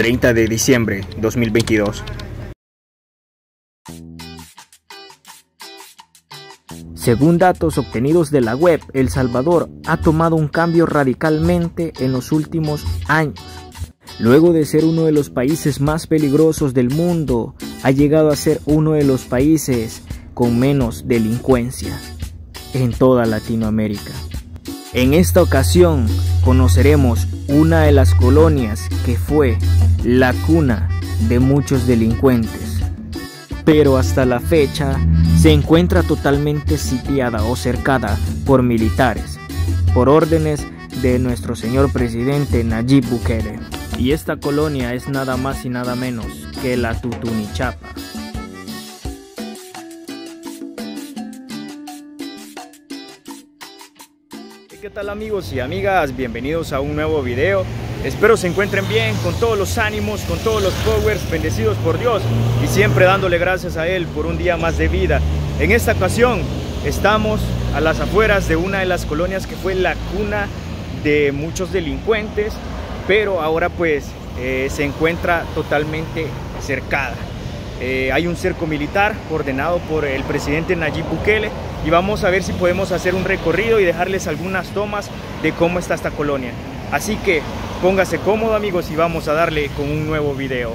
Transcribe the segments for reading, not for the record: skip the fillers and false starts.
30 de diciembre 2022. Según datos obtenidos de la web, El Salvador ha tomado un cambio radicalmente en los últimos años. Luego de ser uno de los países más peligrosos del mundo, ha llegado a ser uno de los países con menos delincuencia en toda Latinoamérica. En esta ocasión conoceremos una de las colonias que fue la cuna de muchos delincuentes, pero hasta la fecha se encuentra totalmente sitiada o cercada por militares, por órdenes de nuestro señor presidente Nayib Bukele. Y esta colonia es nada más y nada menos que la Tutunichapa. ¿Qué tal amigos y amigas? Bienvenidos a un nuevo video. Espero se encuentren bien, con todos los ánimos, con todos los powers, bendecidos por Dios y siempre dándole gracias a Él por un día más de vida. En esta ocasión estamos a las afueras de una de las colonias que fue la cuna de muchos delincuentes, pero ahora pues se encuentra totalmente cercada. Hay un cerco militar ordenado por el presidente Nayib Bukele y vamos a ver si podemos hacer un recorrido y dejarles algunas tomas de cómo está esta colonia. Así que póngase cómodo amigos y vamos a darle con un nuevo video.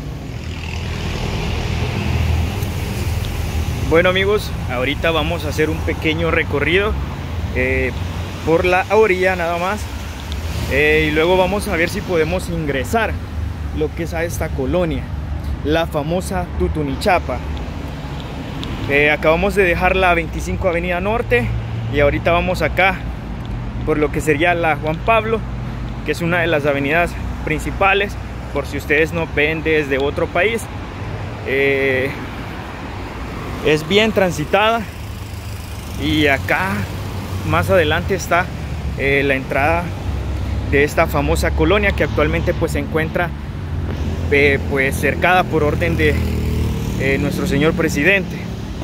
Bueno amigos, ahorita vamos a hacer un pequeño recorrido por la orilla nada más y luego vamos a ver si podemos ingresar lo que es a esta colonia, la famosa Tutunichapa. Acabamos de dejar la 25 Avenida Norte y ahorita vamos acá por lo que sería la Juan Pablo, que es una de las avenidas principales, por si ustedes no ven desde otro país. Es bien transitada y acá más adelante está la entrada de esta famosa colonia que actualmente pues se encuentra pues cercada por orden de nuestro señor presidente.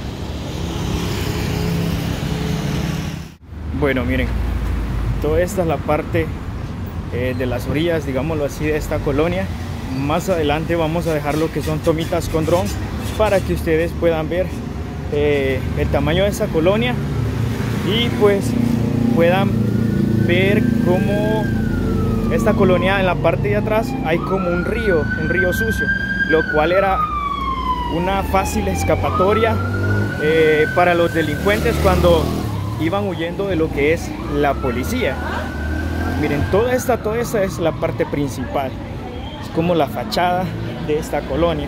Bueno, miren, toda esta es la parte de las orillas, digámoslo así, de esta colonia. Más adelante vamos a dejar lo que son tomitas con dron para que ustedes puedan ver el tamaño de esta colonia y pues puedan ver cómo esta colonia en la parte de atrás hay como un río sucio, lo cual era una fácil escapatoria para los delincuentes cuando iban huyendo de lo que es la policía. Miren, toda esta es la parte principal, es como la fachada de esta colonia.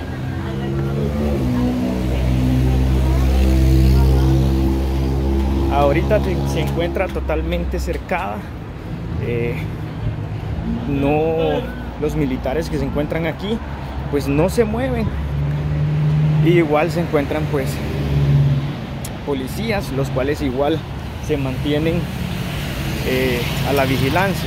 Ahorita se encuentra totalmente cercada, los militares que se encuentran aquí pues no se mueven, y igual se encuentran pues policías, los cuales igual se mantienen a la vigilancia.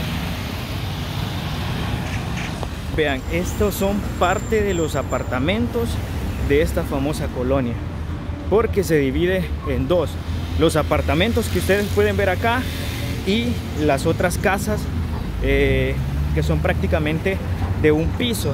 Vean, estos son parte de los apartamentos de esta famosa colonia, porque se divide en dos: los apartamentos que ustedes pueden ver acá y las otras casas que son prácticamente de un piso.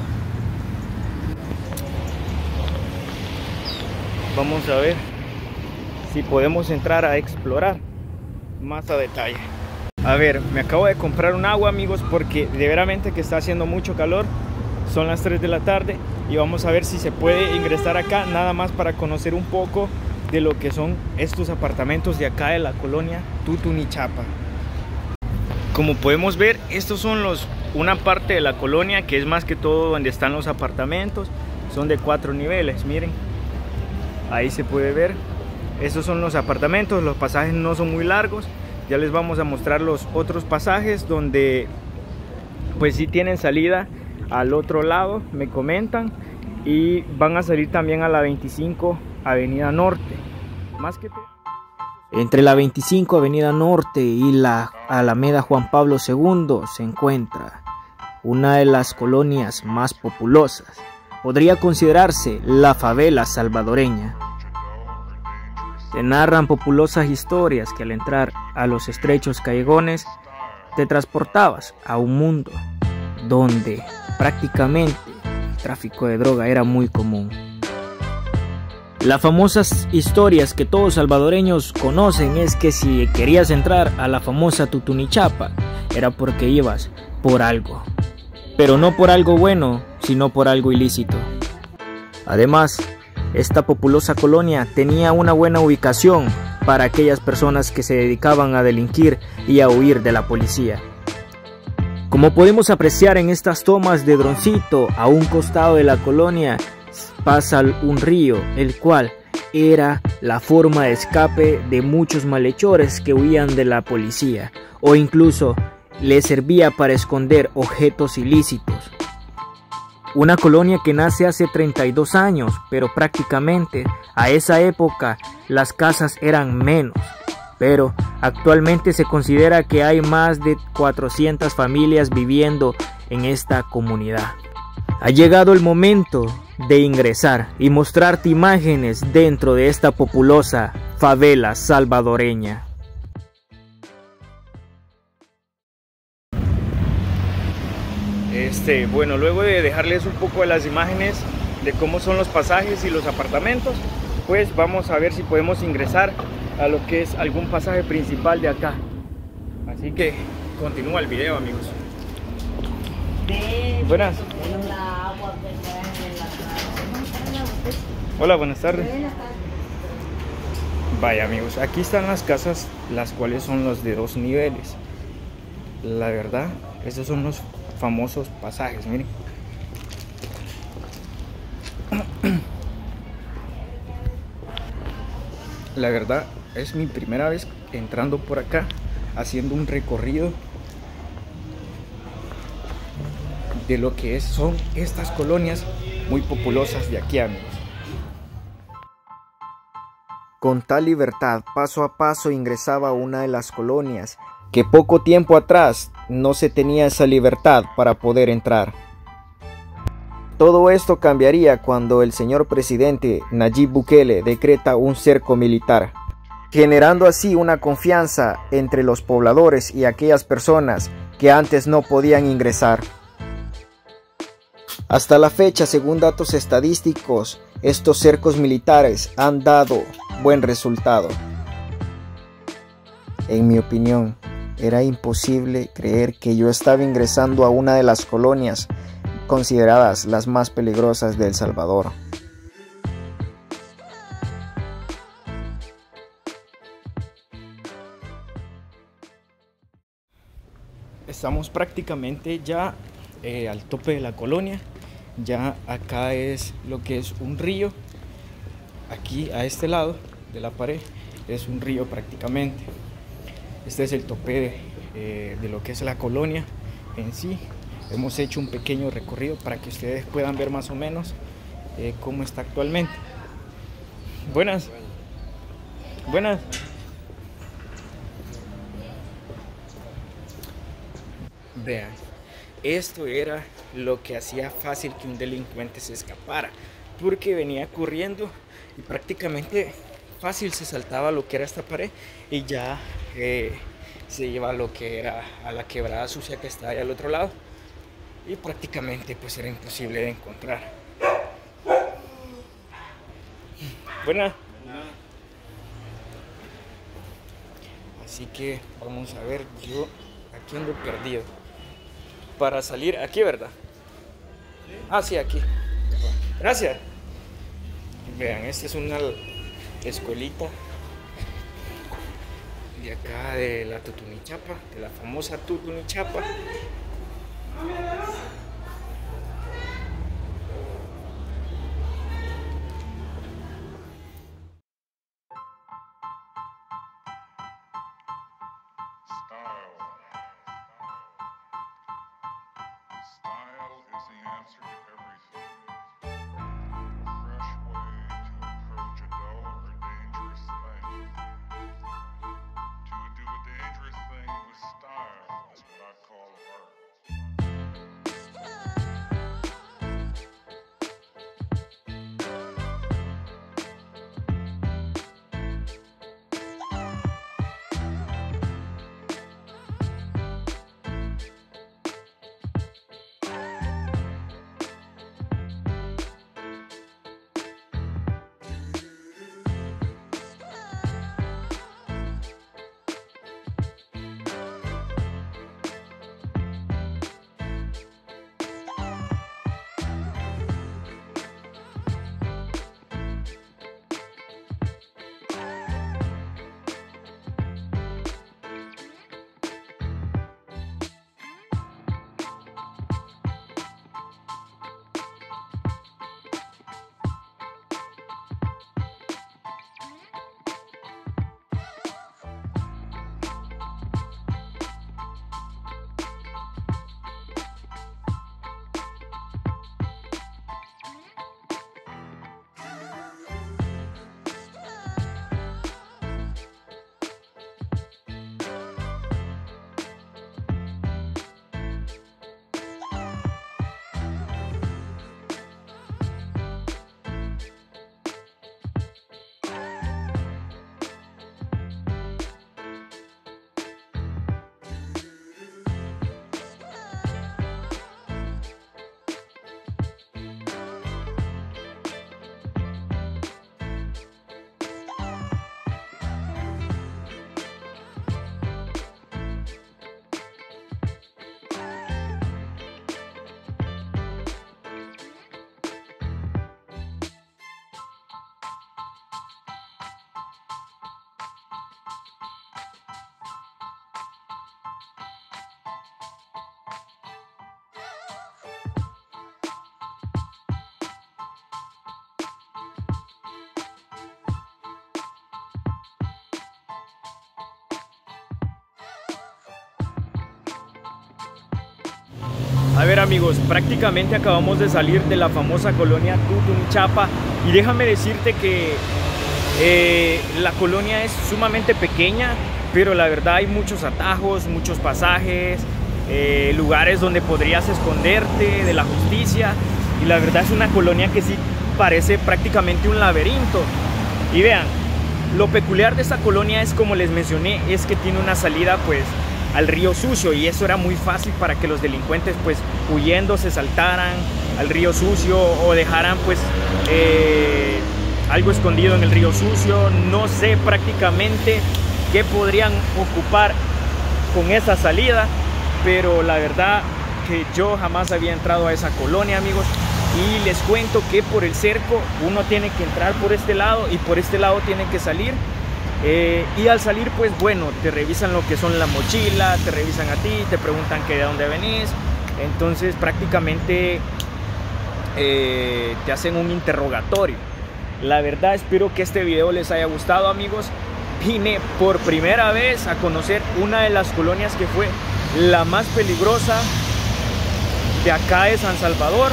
Vamos a ver si podemos entrar a explorar más a detalle. A ver, me acabo de comprar un agua amigos, porque de veramente que está haciendo mucho calor. Son las 3 de la tarde y vamos a ver si se puede ingresar acá, nada más para conocer un poco de lo que son estos apartamentos de acá de la colonia Tutunichapa. Como podemos ver, estos son una parte de la colonia que es más que todo donde están los apartamentos. Son de 4 niveles, miren, ahí se puede ver. Estos son los apartamentos, los pasajes no son muy largos. Ya les vamos a mostrar los otros pasajes donde pues sí tienen salida al otro lado, me comentan, y van a salir también a la 25 Avenida Norte. Más que todo, entre la 25 Avenida Norte y la Alameda Juan Pablo II se encuentra una de las colonias más populosas. Podría considerarse la favela salvadoreña. Se narran populosas historias que al entrar a los estrechos callejones te transportabas a un mundo donde prácticamente tráfico de droga era muy común. Las famosas historias que todos salvadoreños conocen es que si querías entrar a la famosa Tutunichapa era porque ibas por algo, pero no por algo bueno, sino por algo ilícito. Además, esta populosa colonia tenía una buena ubicación para aquellas personas que se dedicaban a delinquir y a huir de la policía. Como podemos apreciar en estas tomas de droncito, a un costado de la colonia pasa un río, el cual era la forma de escape de muchos malhechores que huían de la policía, o incluso les servía para esconder objetos ilícitos. Una colonia que nace hace 32 años, pero prácticamente a esa época las casas eran menos, pero actualmente se considera que hay más de 400 familias viviendo en esta comunidad. Ha llegado el momento de ingresar y mostrarte imágenes dentro de esta populosa favela salvadoreña. Bueno, luego de dejarles un poco de las imágenes de cómo son los pasajes y los apartamentos, pues vamos a ver si podemos ingresar a lo que es algún pasaje principal de acá. Así que continúa el video, amigos. Buenas. Hola, buenas tardes. Vaya, amigos, aquí están las casas, las cuales son los de 2 niveles. La verdad, estos son los famosos pasajes, miren. La verdad, es mi primera vez entrando por acá, haciendo un recorrido de lo que son estas colonias muy populosas de aquí, amigos. Con tal libertad, paso a paso ingresaba a una de las colonias que poco tiempo atrás no se tenía esa libertad para poder entrar. Todo esto cambiaría cuando el señor presidente Nayib Bukele decreta un cerco militar, generando así una confianza entre los pobladores y aquellas personas que antes no podían ingresar. Hasta la fecha, según datos estadísticos, estos cercos militares han dado buen resultado. En mi opinión, era imposible creer que yo estaba ingresando a una de las colonias consideradas las más peligrosas de El Salvador. Estamos prácticamente ya al tope de la colonia. Ya acá es lo que es un río. Aquí a este lado de la pared es un río prácticamente. Este es el tope de lo que es la colonia en sí. Hemos hecho un pequeño recorrido para que ustedes puedan ver más o menos cómo está actualmente. Buenas. Buenas. Vean, esto era lo que hacía fácil que un delincuente se escapara, porque venía corriendo y prácticamente fácil se saltaba lo que era esta pared y ya se iba a lo que era a la quebrada sucia que está ahí al otro lado, y prácticamente pues era imposible de encontrar. Buena. Así que vamos a ver, yo aquí ando perdido para salir aquí, ¿verdad? Ah, sí, aquí. Gracias. Vean, esta es una escuelita de acá de la Tutunichapa, de la famosa Tutunichapa. A ver amigos, prácticamente acabamos de salir de la famosa colonia Tutunchapa y déjame decirte que la colonia es sumamente pequeña, pero la verdad hay muchos atajos, muchos pasajes, lugares donde podrías esconderte de la justicia, y la verdad es una colonia que sí parece prácticamente un laberinto. Y vean, lo peculiar de esta colonia es, como les mencioné, es que tiene una salida pues al río Sucio, y eso era muy fácil para que los delincuentes pues huyendo se saltaran al río Sucio o dejaran pues algo escondido en el río Sucio. No sé prácticamente qué podrían ocupar con esa salida, pero la verdad que yo jamás había entrado a esa colonia, amigos. Y les cuento que por el cerco uno tiene que entrar por este lado y por este lado tiene que salir. Y al salir pues bueno, te revisan lo que son la mochila, te revisan a ti, te preguntan que de dónde venís. Entonces prácticamente te hacen un interrogatorio. La verdad espero que este video les haya gustado, amigos. Vine por primera vez a conocer una de las colonias que fue la más peligrosa de acá de San Salvador.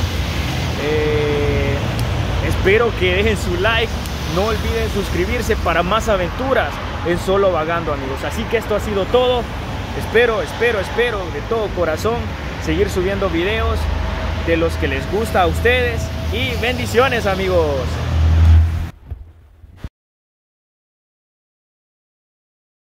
Espero que dejen su like. No olviden suscribirse para más aventuras en Solo Vagando, amigos. Así que esto ha sido todo. Espero de todo corazón seguir subiendo videos de los que les gusta a ustedes. Y bendiciones, amigos.